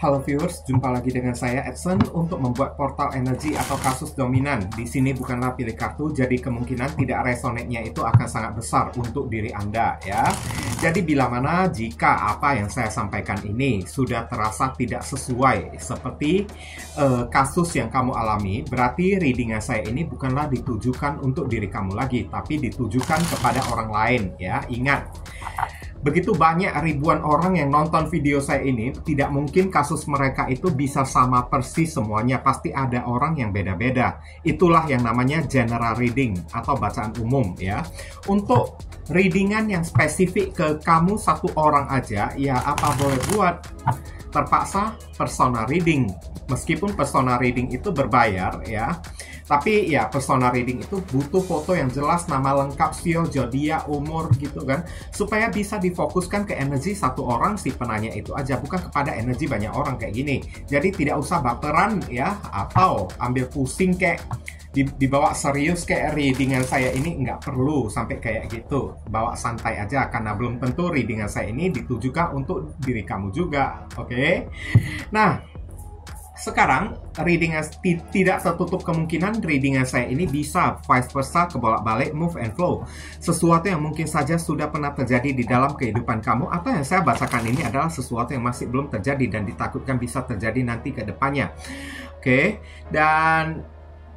Halo viewers, jumpa lagi dengan saya Edson untuk membuat portal energi atau kasus dominan. Di sini bukanlah pilih kartu, jadi kemungkinan tidak resonate-nya itu akan sangat besar untuk diri Anda ya. Jadi bila mana jika apa yang saya sampaikan ini sudah terasa tidak sesuai seperti kasus yang kamu alami, berarti readingan saya ini bukanlah ditujukan untuk diri kamu lagi, tapi ditujukan kepada orang lain ya. Ingat, begitu banyak ribuan orang yang nonton video saya ini, tidak mungkin kasus mereka itu bisa sama persis semuanya. Pasti ada orang yang beda-beda. Itulah yang namanya general reading atau bacaan umum ya. Untuk readingan yang spesifik ke kamu satu orang aja, ya apa boleh buat? Terpaksa personal reading. Meskipun personal reading itu berbayar ya, tapi ya personal reading itu butuh foto yang jelas, nama lengkap, sio, zodiak, umur gitu kan, supaya bisa difokuskan ke energi satu orang si penanya itu aja, bukan kepada energi banyak orang kayak gini. Jadi tidak usah baperan ya, atau ambil pusing kayak dibawa serius kayak readingan saya ini, nggak perlu sampai kayak gitu. Bawa santai aja, karena belum tentu readingan saya ini ditujukan untuk diri kamu juga, oke? Nah, sekarang readingan tidak tertutup kemungkinan readingan saya ini bisa vice versa, kebolak-balik, move and flow. Sesuatu yang mungkin saja sudah pernah terjadi di dalam kehidupan kamu, atau yang saya bacakan ini adalah sesuatu yang masih belum terjadi dan ditakutkan bisa terjadi nanti ke depannya. Oke, dan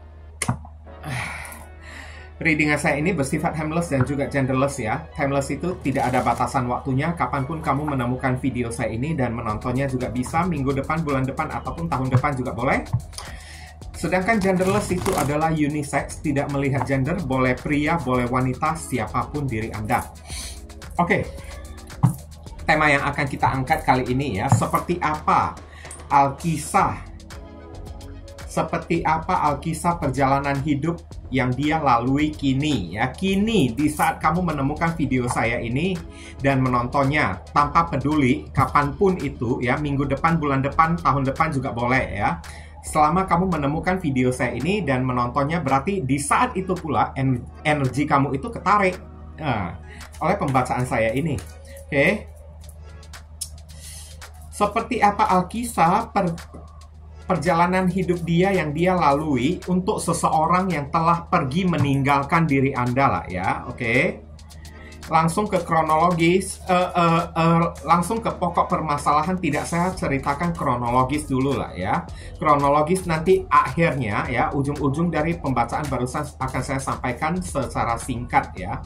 readingan saya ini bersifat timeless dan juga genderless ya. Timeless itu tidak ada batasan waktunya, kapanpun kamu menemukan video saya ini dan menontonnya juga bisa, minggu depan, bulan depan, ataupun tahun depan juga boleh. Sedangkan genderless itu adalah unisex, tidak melihat gender, boleh pria, boleh wanita, siapapun diri Anda. Oke, tema yang akan kita angkat kali ini ya, seperti apa Alkisah perjalanan hidup yang dia lalui kini ya. Kini di saat kamu menemukan video saya ini dan menontonnya, tanpa peduli kapanpun itu ya, minggu depan, bulan depan, tahun depan juga boleh ya. Selama kamu menemukan video saya ini dan menontonnya, berarti di saat itu pula energi kamu itu ketarik oleh pembacaan saya ini. Oke. Seperti apa Alkisah perjalanan hidup dia yang dia lalui untuk seseorang yang telah pergi meninggalkan diri Anda lah ya, oke? Langsung ke kronologis, langsung ke pokok permasalahan, tidak saya ceritakan kronologis dulu lah ya. Kronologis nanti akhirnya ya, ujung-ujung dari pembacaan barusan akan saya sampaikan secara singkat ya.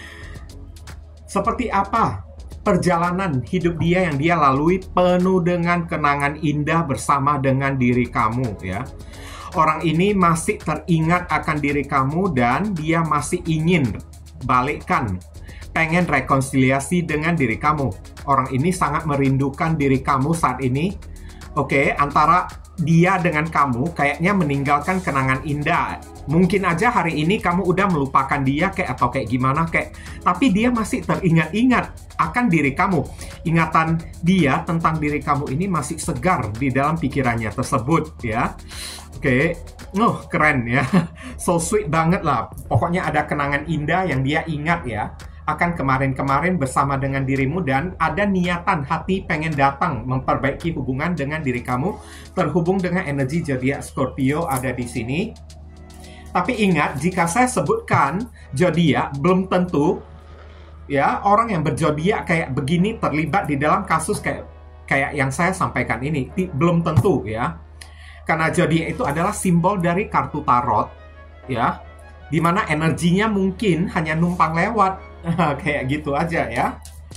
Seperti apa perjalanan hidup dia yang dia lalui penuh dengan kenangan indah bersama dengan diri kamu ya. Orang ini masih teringat akan diri kamu dan dia masih ingin balikkan, pengen rekonsiliasi dengan diri kamu. Orang ini sangat merindukan diri kamu saat ini. Oke, antara dia dengan kamu kayaknya meninggalkan kenangan indah. Mungkin aja hari ini kamu udah melupakan dia atau kayak gimana tapi dia masih teringat-ingat akan diri kamu. Ingatan dia tentang diri kamu ini masih segar di dalam pikirannya tersebut ya. Oke, keren ya. So sweet banget lah. Pokoknya ada kenangan indah yang dia ingat ya, akan kemarin-kemarin bersama dengan dirimu, dan ada niatan hati pengen datang memperbaiki hubungan dengan diri kamu, terhubung dengan energi zodiak Scorpio ada di sini. Tapi ingat, jika saya sebutkan zodiak, belum tentu ya orang yang berzodiak kayak begini terlibat di dalam kasus kayak yang saya sampaikan ini. Belum tentu ya. Karena zodiak itu adalah simbol dari kartu tarot ya, dimana energinya mungkin hanya numpang lewat kayak gitu aja ya.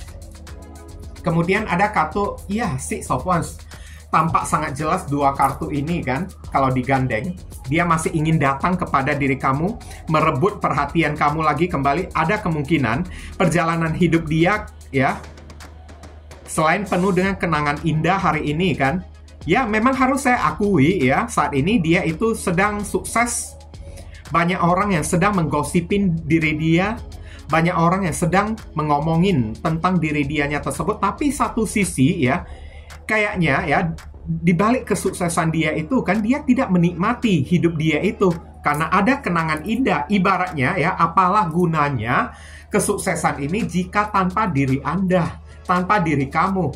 Kemudian ada kartu Six of Wands. Tampak sangat jelas dua kartu ini kan, kalau digandeng, dia masih ingin datang kepada diri kamu, merebut perhatian kamu lagi kembali. Ada kemungkinan perjalanan hidup dia ya, selain penuh dengan kenangan indah hari ini kan, ya memang harus saya akui ya, saat ini dia itu sedang sukses. Banyak orang yang sedang menggosipin diri dia, banyak orang yang sedang mengomongin tentang diri dianya tersebut. Tapi satu sisi ya, kayaknya ya, di balik kesuksesan dia itu kan, dia tidak menikmati hidup dia itu karena ada kenangan indah. Ibaratnya ya, apalah gunanya kesuksesan ini jika tanpa diri Anda, tanpa diri kamu.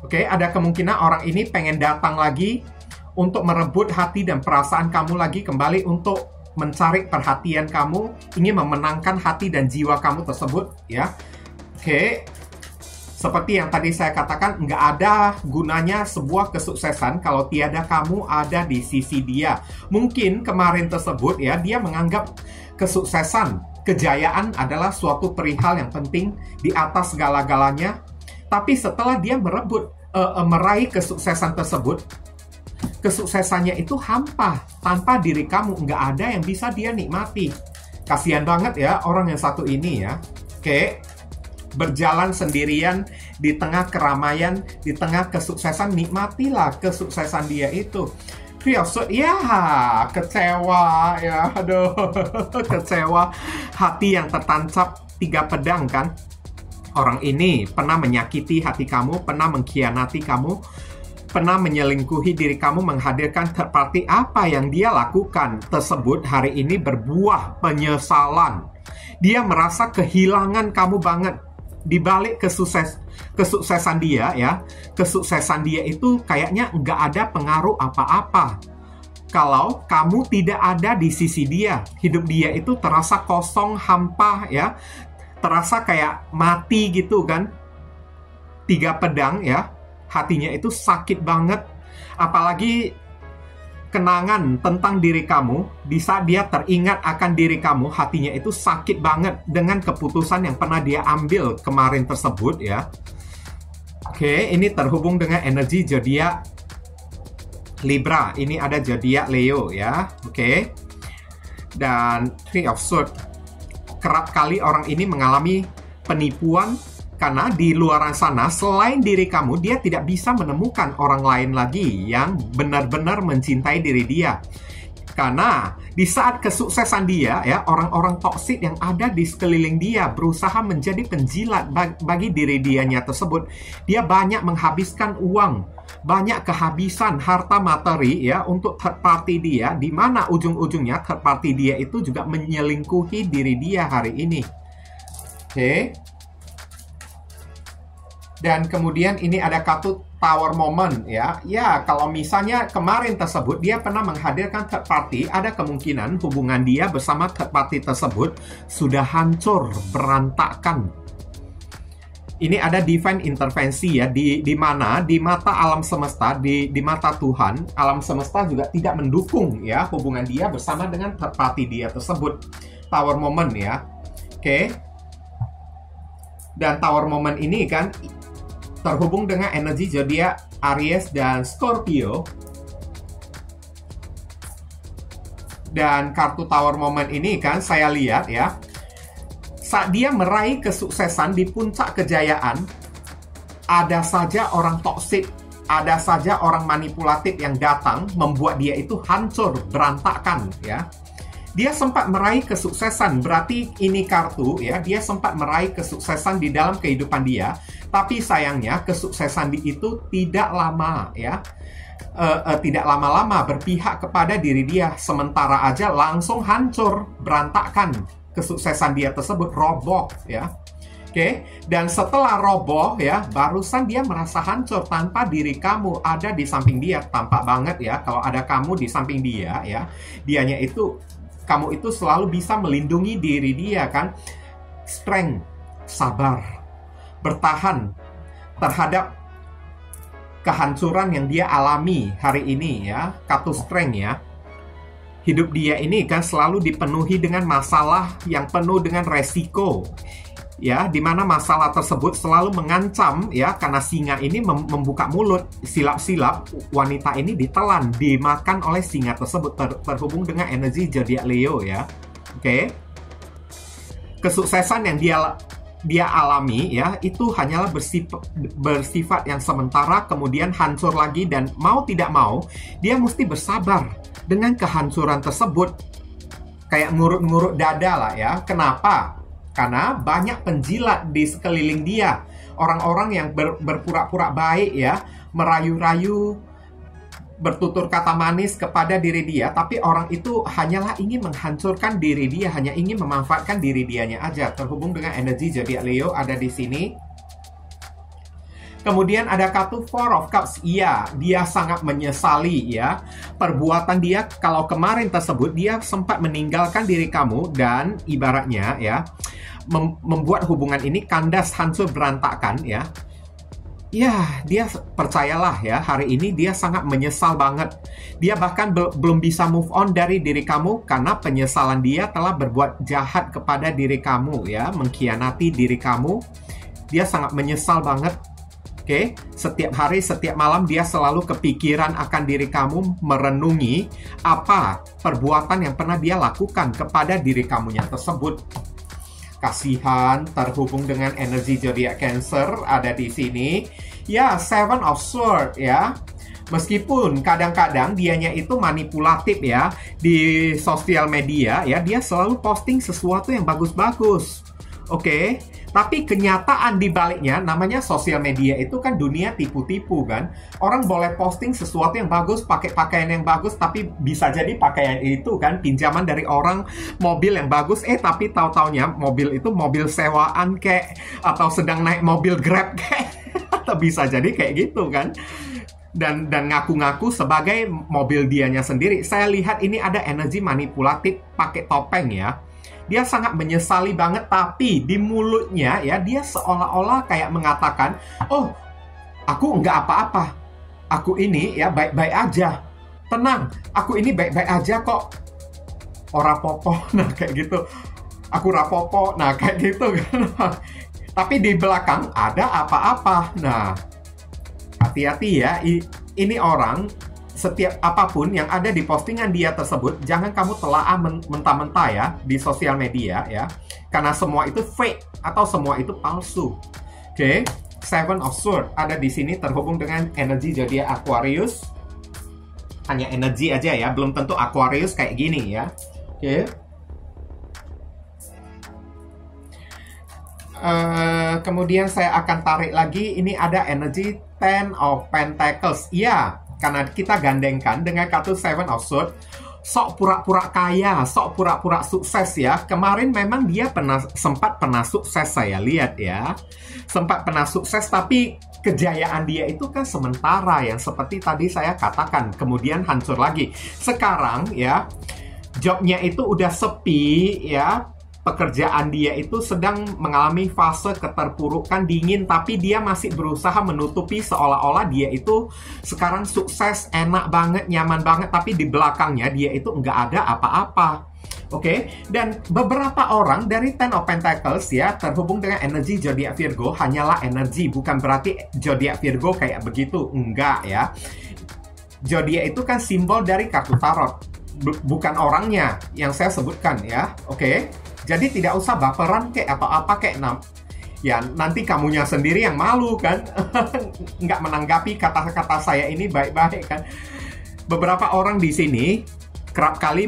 Oke, ada kemungkinan orang ini pengen datang lagi untuk merebut hati dan perasaan kamu lagi kembali, untuk mencari perhatian kamu, ingin memenangkan hati dan jiwa kamu tersebut, ya. Oke, seperti yang tadi saya katakan, nggak ada gunanya sebuah kesuksesan kalau tiada kamu ada di sisi dia. Mungkin kemarin tersebut, ya, dia menganggap kesuksesan, kejayaan adalah suatu perihal yang penting di atas segala-galanya. Tapi setelah dia meraih kesuksesan tersebut, kesuksesannya itu hampa. Tanpa diri kamu, nggak ada yang bisa dia nikmati. Kasihan banget ya orang yang satu ini, ya. Oke, berjalan sendirian di tengah keramaian, di tengah kesuksesan, nikmatilah kesuksesan dia itu. Ya, kecewa, ya, aduh, kecewa. Hati yang tertancap 3 pedang, kan? Orang ini pernah menyakiti hati kamu, pernah mengkhianati kamu, pernah menyelingkuhi diri kamu, menghadirkan third party. Apa yang dia lakukan tersebut hari ini berbuah penyesalan. Dia merasa kehilangan kamu banget. Di balik kesuksesan dia, ya, kesuksesan dia itu kayaknya nggak ada pengaruh apa-apa. Kalau kamu tidak ada di sisi dia, hidup dia itu terasa kosong, hampa, ya. Terasa kayak mati gitu, kan. 3 pedang, ya. Hatinya itu sakit banget. Apalagi kenangan tentang diri kamu, bisa dia teringat akan diri kamu, hatinya itu sakit banget dengan keputusan yang pernah dia ambil kemarin tersebut, ya. Oke, ini terhubung dengan energi zodiak Libra. Ini ada zodiak Leo, ya. Oke. Dan Three of Swords. Kerap kali orang ini mengalami penipuan karena di luar sana, selain diri kamu, dia tidak bisa menemukan orang lain lagi yang benar-benar mencintai diri dia. Karena di saat kesuksesan dia, ya, orang-orang toksik yang ada di sekeliling dia berusaha menjadi penjilat bagi diri dianya tersebut. Dia banyak menghabiskan uang, banyak kehabisan harta materi, ya, untuk third party dia, di mana ujung-ujungnya third party dia itu juga menyelingkuhi diri dia hari ini. Oke. Dan kemudian ini ada kartu Tower Moment, ya. Ya, kalau misalnya kemarin tersebut dia pernah menghadirkan third party, ada kemungkinan hubungan dia bersama third party tersebut sudah hancur, berantakan. Ini ada divine intervensi, ya, di mana di mata alam semesta, di mata Tuhan, alam semesta juga tidak mendukung, ya, hubungan dia bersama dengan third party dia tersebut. Tower Moment, ya. Oke. Dan Tower Moment ini kan terhubung dengan energi zodiak Aries dan Scorpio. Dan kartu Tower Moment ini kan saya lihat, ya, saat dia meraih kesuksesan di puncak kejayaan, ada saja orang toksik, ada saja orang manipulatif yang datang membuat dia itu hancur, berantakan, ya. Dia sempat meraih kesuksesan, berarti ini kartu, ya, dia sempat meraih kesuksesan di dalam kehidupan dia, tapi sayangnya kesuksesan itu tidak lama, ya. Tidak lama-lama berpihak kepada diri dia, sementara aja langsung hancur, berantakan. Kesuksesan dia tersebut roboh, ya. Oke, dan setelah roboh, ya, barusan dia merasa hancur tanpa diri kamu ada di samping dia. Tampak banget, ya, kalau ada kamu di samping dia, ya, dianya itu, kamu itu selalu bisa melindungi diri dia, kan. Strength, sabar, bertahan terhadap kehancuran yang dia alami hari ini, ya. Kartu strength, ya. Hidup dia ini kan selalu dipenuhi dengan masalah yang penuh dengan resiko, ya, di mana masalah tersebut selalu mengancam, ya, karena singa ini membuka mulut, silap-silap wanita ini ditelan, dimakan oleh singa tersebut, terhubung dengan energi zodiak Leo, ya. Oke. Kesuksesan yang dia alami, ya, itu hanyalah bersifat yang sementara, kemudian hancur lagi, dan mau tidak mau dia mesti bersabar dengan kehancuran tersebut. Kayak ngurut-ngurut dada lah, ya. Kenapa? Karena banyak penjilat di sekeliling dia. Orang-orang yang berpura-pura baik, ya, merayu-rayu, bertutur kata manis kepada diri dia, tapi orang itu hanyalah ingin menghancurkan diri dia, hanya ingin memanfaatkan diri dianya aja. Terhubung dengan energi zodiak Leo ada di sini. Kemudian ada kartu Four of Cups. Iya, dia sangat menyesali ya. Perbuatan dia kalau kemarin tersebut dia sempat meninggalkan diri kamu dan ibaratnya ya membuat hubungan ini kandas, hancur, berantakan ya. Ya, dia percayalah ya, hari ini dia sangat menyesal banget. Dia bahkan belum bisa move on dari diri kamu karena penyesalan dia telah berbuat jahat kepada diri kamu ya, mengkhianati diri kamu. Dia sangat menyesal banget. Oke, setiap hari, setiap malam dia selalu kepikiran akan diri kamu, merenungi apa perbuatan yang pernah dia lakukan kepada diri kamunya tersebut. Kasihan, terhubung dengan energi zodiak Cancer ada di sini. Ya, Seven of Swords ya. Meskipun kadang-kadang dianya itu manipulatif ya di sosial media ya, dia selalu posting sesuatu yang bagus-bagus. Oke, tapi kenyataan di baliknya, namanya sosial media itu kan dunia tipu-tipu kan. Orang boleh posting sesuatu yang bagus, pakai pakaian yang bagus, tapi bisa jadi pakaian itu kan pinjaman dari orang, mobil yang bagus, tapi tahu-taunya mobil itu mobil sewaan kayak, atau sedang naik mobil Grab kayak, atau bisa jadi kayak gitu kan. Dan ngaku-ngaku sebagai mobil dianya sendiri. Saya lihat ini ada energi manipulatif pakai topeng ya. Dia sangat menyesali banget, tapi di mulutnya ya dia seolah-olah kayak mengatakan, oh, aku nggak apa-apa, aku ini ya baik-baik aja, tenang, aku ini baik-baik aja kok, ora popo, nah kayak gitu, aku rapopo, nah kayak gitu kan. Tapi di belakang ada apa-apa. Nah, hati-hati ya, ini orang. Setiap apapun yang ada di postingan dia tersebut, jangan kamu telaah mentah-mentah ya di sosial media ya. Karena semua itu fake atau semua itu palsu. Oke, Seven of Swords ada di sini terhubung dengan energi zodiak Aquarius. Hanya energi aja ya, belum tentu Aquarius kayak gini ya. Oke. Kemudian saya akan tarik lagi, ini ada energi Ten of Pentacles. Iya, karena kita gandengkan dengan kartu Seven of Swords, sok pura-pura kaya, sok pura-pura sukses ya. Kemarin memang dia sempat pernah sukses, saya lihat ya. Sempat pernah sukses, tapi kejayaan dia itu kan sementara, yang seperti tadi saya katakan, kemudian hancur lagi. Sekarang ya, jobnya itu udah sepi ya. Pekerjaan dia itu sedang mengalami fase keterpurukan, dingin, tapi dia masih berusaha menutupi seolah-olah dia itu sekarang sukses, enak banget, nyaman banget, tapi di belakangnya dia itu nggak ada apa-apa. Oke, dan beberapa orang dari Ten of Pentacles ya terhubung dengan energi zodiak Virgo hanyalah energi, bukan berarti zodiak Virgo kayak begitu, enggak ya. Zodiak itu kan simbol dari kartu tarot, bukan orangnya yang saya sebutkan ya. Oke. Jadi tidak usah baperan kek atau apa kek. Ya nanti kamunya sendiri yang malu kan. Nggak menanggapi kata-kata saya ini baik-baik kan. Beberapa orang di sini kerap kali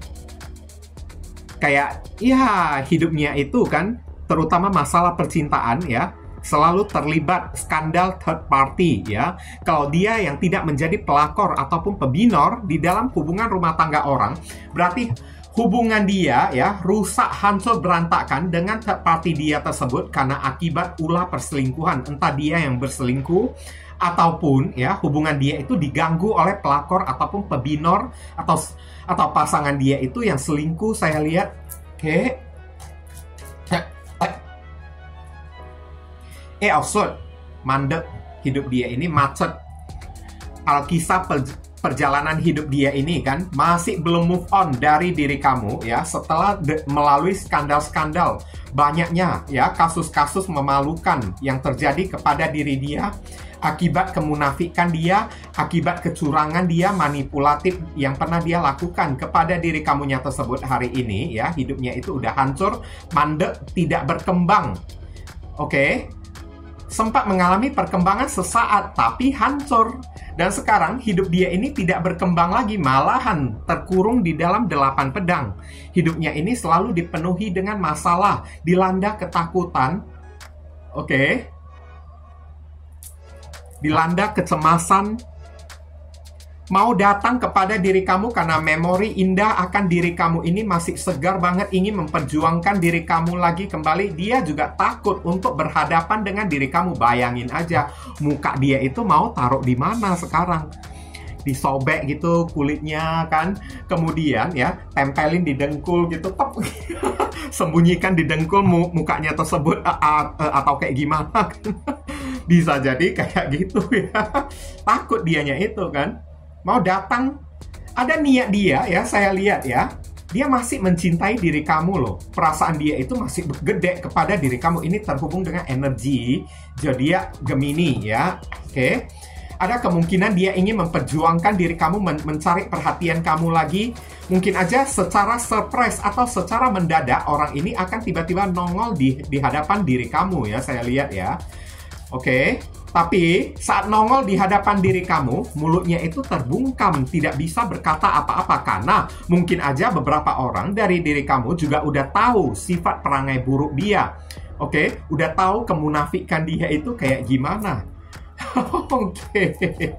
kayak ya hidupnya itu kan, terutama masalah percintaan ya, selalu terlibat skandal third party ya. Kalau dia yang tidak menjadi pelakor ataupun pebinor di dalam hubungan rumah tangga orang, berarti hubungan dia ya rusak, hancur, berantakan dengan third party dia tersebut karena akibat ulah perselingkuhan. Entah dia yang berselingkuh ataupun ya hubungan dia itu diganggu oleh pelakor ataupun pebinor atau pasangan dia itu yang selingkuh, saya lihat. Oke. Swords, mandek hidup dia ini, macet. Alkisah perjalanan hidup dia ini kan masih belum move on dari diri kamu ya, setelah melalui skandal-skandal banyaknya ya, kasus-kasus memalukan yang terjadi kepada diri dia akibat kemunafikan dia, akibat kecurangan dia, manipulatif yang pernah dia lakukan kepada diri kamunya tersebut. Hari ini ya hidupnya itu udah hancur, mandek, tidak berkembang. Oke. Sempat mengalami perkembangan sesaat, tapi hancur. Dan sekarang hidup dia ini tidak berkembang lagi, malahan terkurung di dalam 8 pedang. Hidupnya ini selalu dipenuhi dengan masalah, dilanda ketakutan. Oke. Dilanda kecemasan. Mau datang kepada diri kamu karena memori indah akan diri kamu ini masih segar banget, ingin memperjuangkan diri kamu lagi kembali. Dia juga takut untuk berhadapan dengan diri kamu. Bayangin aja, muka dia itu mau taruh di mana sekarang? Disobek gitu kulitnya kan, kemudian ya tempelin di dengkul gitu, top. Sembunyikan di dengkul mukanya tersebut, atau kayak gimana kan? Bisa jadi kayak gitu ya. Takut dianya itu kan, mau datang, ada niat dia ya, saya lihat ya, dia masih mencintai diri kamu loh. Perasaan dia itu masih gede kepada diri kamu. Ini terhubung dengan energi zodiak Gemini ya. Oke. Ada kemungkinan dia ingin memperjuangkan diri kamu, mencari perhatian kamu lagi. Mungkin aja secara surprise atau secara mendadak orang ini akan tiba-tiba nongol di hadapan diri kamu ya, saya lihat ya. Oke. Tapi saat nongol di hadapan diri kamu, mulutnya itu terbungkam, tidak bisa berkata apa-apa karena mungkin aja beberapa orang dari diri kamu juga udah tahu sifat perangai buruk dia. Oke, udah tahu kemunafikan dia itu kayak gimana. Oke.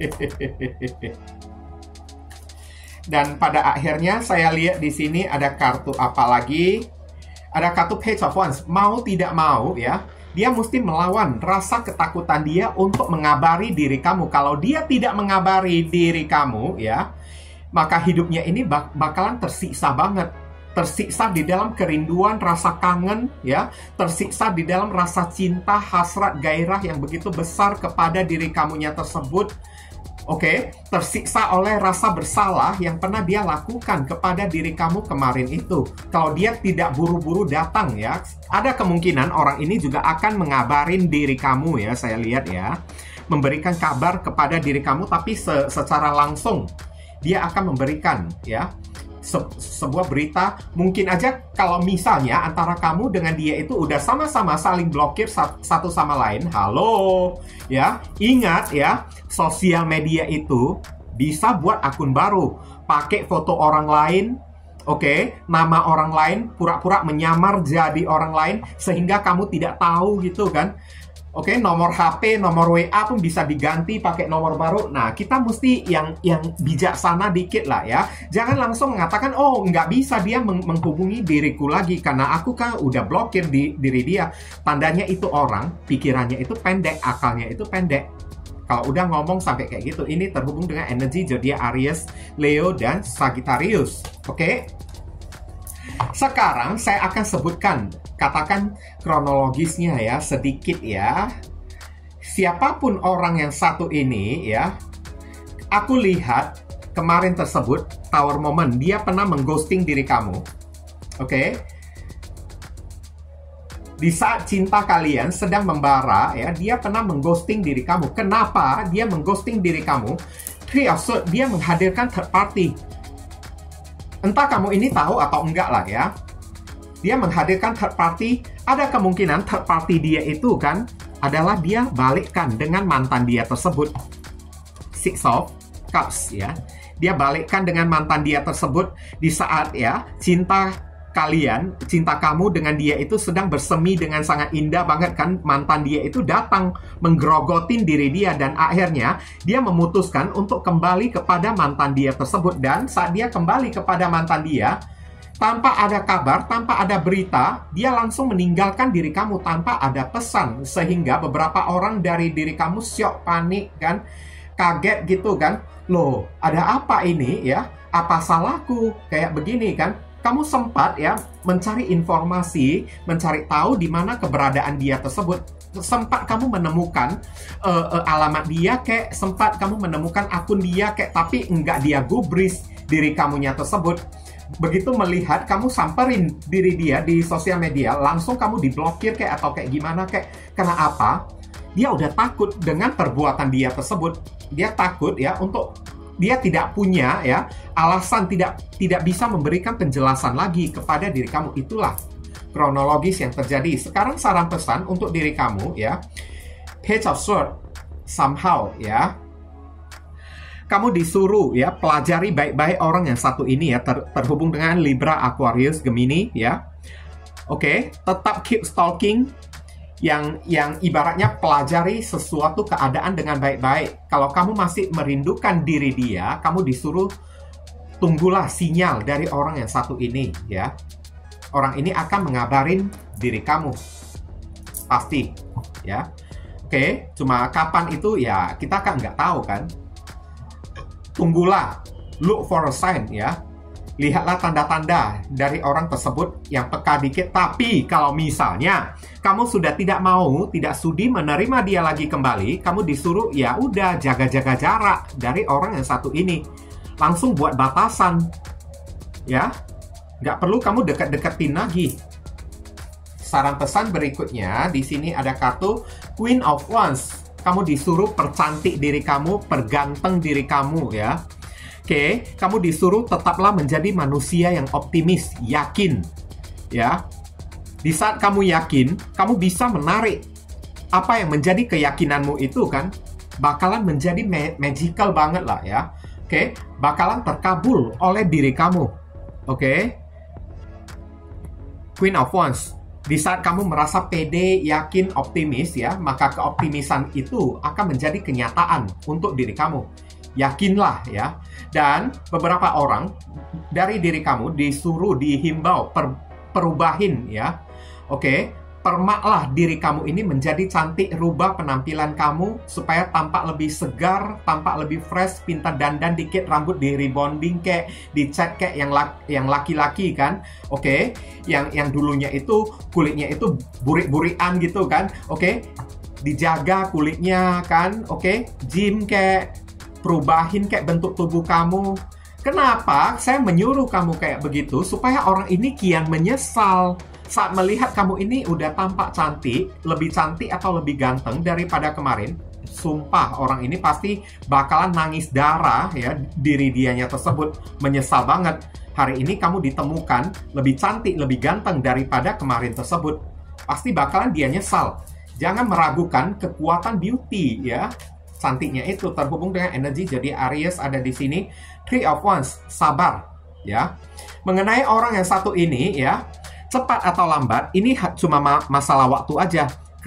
Dan pada akhirnya saya lihat di sini ada kartu apa lagi? Ada kartu Page of Wands. Mau tidak mau ya, dia mesti melawan rasa ketakutan dia untuk mengabari diri kamu. Kalau dia tidak mengabari diri kamu ya, maka hidupnya ini bakalan tersiksa banget. Tersiksa di dalam kerinduan, rasa kangen ya, tersiksa di dalam rasa cinta, hasrat, gairah yang begitu besar kepada diri kamunya tersebut. Oke, tersiksa oleh rasa bersalah yang pernah dia lakukan kepada diri kamu kemarin itu. Kalau dia tidak buru-buru datang ya, ada kemungkinan orang ini juga akan mengabarin diri kamu ya, saya lihat ya, memberikan kabar kepada diri kamu, tapi secara langsung dia akan memberikan ya sebuah berita. Mungkin aja kalau misalnya antara kamu dengan dia itu udah sama-sama saling blokir satu sama lain. Halo ya, ingat ya, sosial media itu bisa buat akun baru, pakai foto orang lain, oke, nama orang lain, pura-pura menyamar jadi orang lain sehingga kamu tidak tahu gitu kan. Oke, nomor HP, nomor WA pun bisa diganti pakai nomor baru. Nah, kita mesti yang bijaksana dikit lah ya. Jangan langsung mengatakan, oh nggak bisa dia menghubungi diriku lagi karena aku kan udah blokir diri dia. Tandanya itu orang, pikirannya itu pendek, akalnya itu pendek. Kalau udah ngomong sampai kayak gitu, ini terhubung dengan energi zodiak Aries, Leo, dan Sagittarius. Oke? Sekarang saya akan sebutkan, katakan kronologisnya ya, sedikit ya. Siapapun orang yang satu ini ya, aku lihat kemarin tersebut, Tower Moment, dia pernah mengghosting diri kamu. Oke? Di saat cinta kalian sedang membara ya, dia pernah mengghosting diri kamu. Kenapa dia mengghosting diri kamu? Dia menghadirkan third party. Entah kamu ini tahu atau enggak lah ya. Dia menghadirkan third party. Ada kemungkinan third party dia itu kan adalah dia balikkan dengan mantan dia tersebut. Six of Cups ya. Dia balikkan dengan mantan dia tersebut di saat ya cinta kamu dengan dia itu sedang bersemi dengan sangat indah banget kan. Mantan dia itu datang menggerogotin diri dia dan akhirnya dia memutuskan untuk kembali kepada mantan dia tersebut. Dan saat dia kembali kepada mantan dia, tanpa ada kabar, tanpa ada berita, dia langsung meninggalkan diri kamu tanpa ada pesan. Sehingga beberapa orang dari diri kamu syok, panik kan, kaget gitu kan. Loh, ada apa ini ya? Apa salahku? Kayak begini kan. Kamu sempat ya mencari informasi, mencari tahu di mana keberadaan dia tersebut. Sempat kamu menemukan alamat dia, kayak sempat kamu menemukan akun dia, kayak tapi enggak dia gubris diri kamunya tersebut. Begitu melihat kamu samperin diri dia di sosial media, langsung kamu diblokir kayak atau kayak gimana kayak. Karena apa? Dia udah takut dengan perbuatan dia tersebut. Dia takut ya untuk dia tidak punya ya alasan, tidak bisa memberikan penjelasan lagi kepada diri kamu. Itulah kronologis yang terjadi. Sekarang saran pesan untuk diri kamu ya. Page of Swords, somehow ya, kamu disuruh ya pelajari baik-baik orang yang satu ini ya, terhubung dengan Libra, Aquarius, Gemini ya. Oke, tetap keep stalking. yang ibaratnya pelajari sesuatu keadaan dengan baik-baik. Kalau kamu masih merindukan diri dia, kamu disuruh tunggulah sinyal dari orang yang satu ini, ya. Orang ini akan mengabarin diri kamu, pasti, ya. Oke, cuma kapan itu ya kita kan nggak tahu kan. Tunggulah, look for a sign, ya. Lihatlah tanda-tanda dari orang tersebut yang peka dikit. Tapi kalau misalnya kamu sudah tidak mau, tidak sudi menerima dia lagi kembali, kamu disuruh ya udah jaga-jaga jarak dari orang yang satu ini. Langsung buat batasan, ya. Nggak perlu kamu deket-deketin lagi. Saran pesan berikutnya, di sini ada kartu Queen of Wands. Kamu disuruh percantik diri kamu, perganteng diri kamu, ya. Oke, kamu disuruh tetaplah menjadi manusia yang optimis, yakin, ya. Di saat kamu yakin, kamu bisa menarik apa yang menjadi keyakinanmu itu kan, bakalan menjadi magical banget lah, ya. Oke, bakalan terkabul oleh diri kamu. Oke, Queen of Wands. Di saat kamu merasa pede, yakin, optimis, ya, maka keoptimisan itu akan menjadi kenyataan untuk diri kamu. Yakinlah, ya. Dan beberapa orang dari diri kamu disuruh, dihimbau, perubahin, ya. Oke, permaklah diri kamu ini menjadi cantik, rubah penampilan kamu supaya tampak lebih segar, tampak lebih fresh, pintar dandan dikit, rambut di rebonding kayak, dicat kayak yang laki-laki kan. Oke, yang dulunya itu kulitnya itu burik-burikan gitu kan. Oke, dijaga kulitnya kan. Oke, gym kayak, perubahin kayak bentuk tubuh kamu. Kenapa saya menyuruh kamu kayak begitu? Supaya orang ini kian menyesal saat melihat kamu ini udah tampak cantik, lebih cantik atau lebih ganteng daripada kemarin. Sumpah, orang ini pasti bakalan nangis darah, ya, diri dianya tersebut. Menyesal banget. Hari ini kamu ditemukan lebih cantik, lebih ganteng daripada kemarin tersebut. Pasti bakalan dia nyesal. Jangan meragukan kekuatan beauty, ya. Cantiknya itu terhubung dengan energi, jadi Aries ada di sini. Three of Wands, sabar, ya. Mengenai orang yang satu ini, ya, cepat atau lambat, ini cuma masalah waktu aja.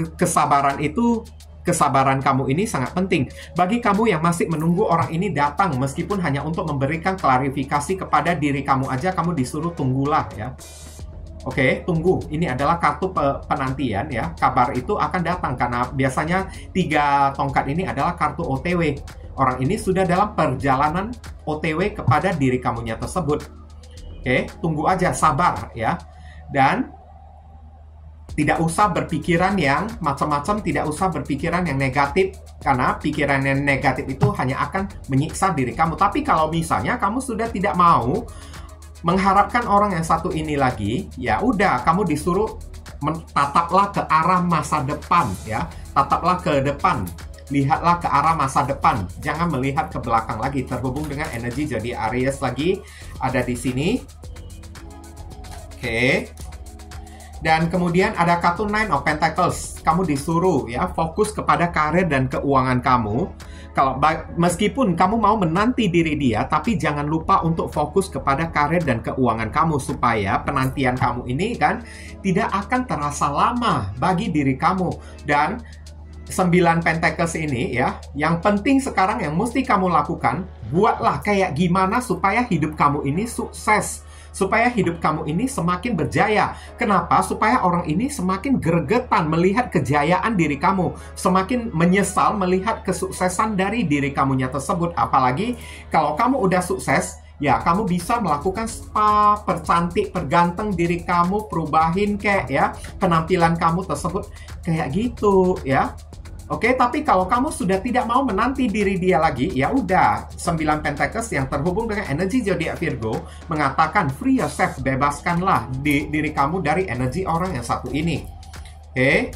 Kesabaran kamu ini sangat penting. Bagi kamu yang masih menunggu orang ini datang, meskipun hanya untuk memberikan klarifikasi kepada diri kamu aja, kamu disuruh tunggulah, ya. Oke, tunggu. Ini adalah kartu penantian, ya. Kabar itu akan datang karena biasanya 3 tongkat ini adalah kartu OTW. Orang ini sudah dalam perjalanan OTW kepada diri kamunya tersebut. Oke, tunggu aja, sabar, ya. Dan tidak usah berpikiran yang macam-macam, tidak usah berpikiran yang negatif, karena pikiran yang negatif itu hanya akan menyiksa diri kamu. Tapi kalau misalnya kamu sudah tidak mau mengharapkan orang yang satu ini lagi, ya udah, kamu disuruh tataplah ke arah masa depan, ya. Tataplah ke depan, lihatlah ke arah masa depan, jangan melihat ke belakang lagi. Terhubung dengan energi jadi Aries lagi ada di sini. Oke. Dan kemudian ada kartu Nine of Pentacles. Kamu disuruh, ya, fokus kepada karir dan keuangan kamu. Meskipun kamu mau menanti diri dia, tapi jangan lupa untuk fokus kepada karir dan keuangan kamu, supaya penantian kamu ini kan tidak akan terasa lama bagi diri kamu. Dan 9 Pentacles ini, ya, yang penting sekarang yang mesti kamu lakukan, buatlah kayak gimana supaya hidup kamu ini sukses, supaya hidup kamu ini semakin berjaya. Kenapa? Supaya orang ini semakin gregetan melihat kejayaan diri kamu, semakin menyesal melihat kesuksesan dari diri kamunya tersebut. Apalagi kalau kamu udah sukses, ya kamu bisa melakukan spa, percantik, perganteng diri kamu, perubahin kayak, ya, penampilan kamu tersebut kayak gitu, ya. Oke, tapi kalau kamu sudah tidak mau menanti diri dia lagi, ya udah, 9 Pentacles yang terhubung dengan energi zodiak Virgo mengatakan free yourself, bebaskanlah diri kamu dari energi orang yang satu ini. Oke.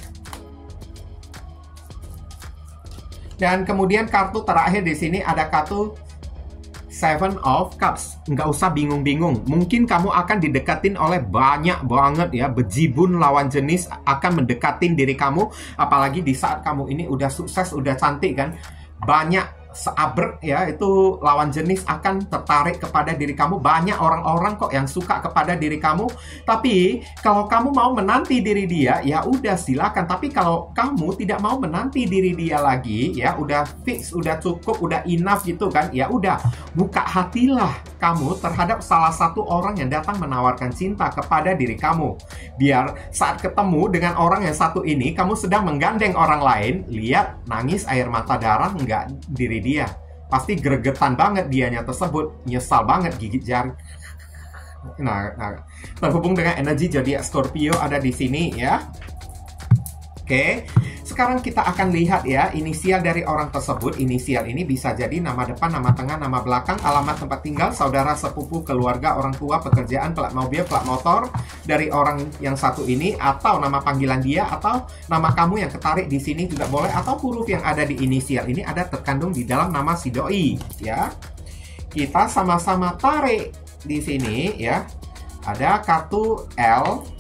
Dan kemudian kartu terakhir di sini ada kartu Seven of Cups. Nggak usah bingung-bingung. Mungkin kamu akan didekatin oleh banyak banget, ya, bejibun lawan jenis akan mendekatin diri kamu. Apalagi di saat kamu ini udah sukses, udah cantik kan. Banyak seabrek ya, itu lawan jenis akan tertarik kepada diri kamu. Banyak orang-orang kok yang suka kepada diri kamu. Tapi kalau kamu mau menanti diri dia, ya udah silakan. Tapi kalau kamu tidak mau menanti diri dia lagi, ya udah fix, udah cukup, udah enough gitu kan, ya udah buka hatilah kamu terhadap salah satu orang yang datang menawarkan cinta kepada diri kamu. Biar saat ketemu dengan orang yang satu ini, kamu sedang menggandeng orang lain, lihat nangis air mata darah enggak diri dia. Pasti gregetan banget dianya tersebut, nyesal banget gigit jari. Nah, terhubung dengan energi zodiak Scorpio ada di sini ya. Oke, sekarang kita akan lihat ya inisial dari orang tersebut. Inisial ini bisa jadi nama depan, nama tengah, nama belakang, alamat tempat tinggal, saudara, sepupu, keluarga, orang tua, pekerjaan, plat mobil, plat motor dari orang yang satu ini, atau nama panggilan dia, atau nama kamu yang ketarik di sini juga boleh, atau huruf yang ada di inisial ini ada terkandung di dalam nama si doi ya. Kita sama-sama tarik di sini ya. Ada kartu L,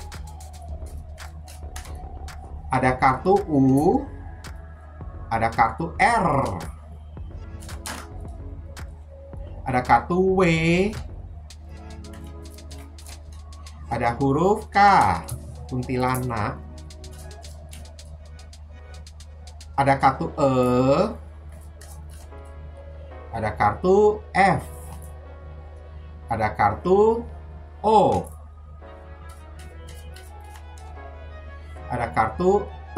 ada kartu U, ada kartu R, ada kartu W, ada huruf K, kuntilanak, ada kartu E, ada kartu F, ada kartu O, ada kartu T,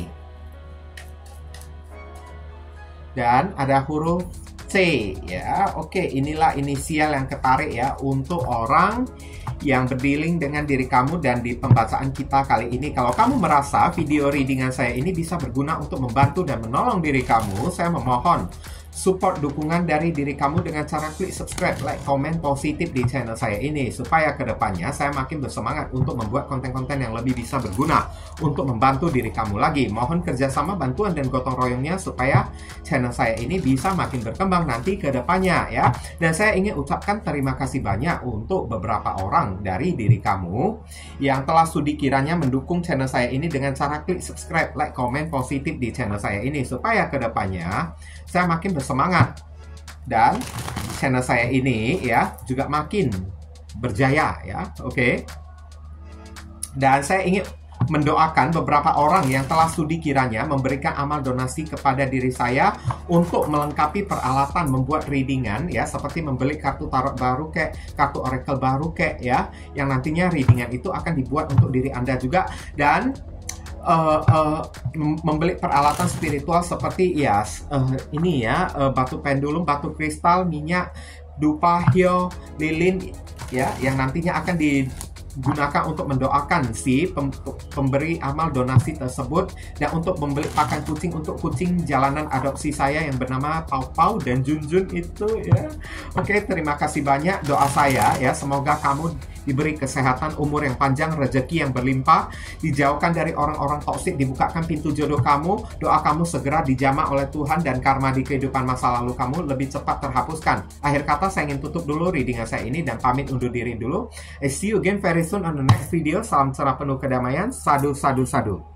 dan ada huruf C ya. Oke, inilah inisial yang ketarik ya untuk orang yang berdealing dengan diri kamu. Dan di pembacaan kita kali ini, kalau kamu merasa video readingan saya ini bisa berguna untuk membantu dan menolong diri kamu, saya memohon support dukungan dari diri kamu dengan cara klik subscribe, like, komen positif di channel saya ini, supaya kedepannya saya makin bersemangat untuk membuat konten-konten yang lebih bisa berguna untuk membantu diri kamu lagi. Mohon kerjasama, bantuan, dan gotong royongnya supaya channel saya ini bisa makin berkembang nanti kedepannya ya. Dan saya ingin ucapkan terima kasih banyak untuk beberapa orang dari diri kamu yang telah sudi kiranya mendukung channel saya ini dengan cara klik subscribe, like, komen positif di channel saya ini, supaya kedepannya saya makin bersemangat dan channel saya ini ya juga makin berjaya ya. Oke. Dan saya ingin mendoakan beberapa orang yang telah sudi kiranya memberikan amal donasi kepada diri saya untuk melengkapi peralatan membuat readingan ya, seperti membeli kartu tarot baru kek, kartu oracle baru kek ya, yang nantinya readingan itu akan dibuat untuk diri Anda juga. Dan membeli peralatan spiritual seperti ya ini ya, batu pendulum, batu kristal, minyak, dupa, hio, lilin ya, yang nantinya akan digunakan untuk mendoakan si pemberi amal donasi tersebut, dan untuk membeli pakan kucing untuk kucing jalanan adopsi saya yang bernama Pau Pau dan Junjun itu ya. Oke, terima kasih banyak. Doa saya ya, semoga kamu diberi kesehatan, umur yang panjang, rezeki yang berlimpah, dijauhkan dari orang-orang toksik, dibukakan pintu jodoh kamu, doa kamu segera dijamah oleh Tuhan, dan karma di kehidupan masa lalu kamu lebih cepat terhapuskan. Akhir kata, saya ingin tutup dulu readingan saya ini dan pamit undur diri dulu. See you again very soon on the next video. Salam cerah penuh kedamaian. Sadu, sadu, sadu.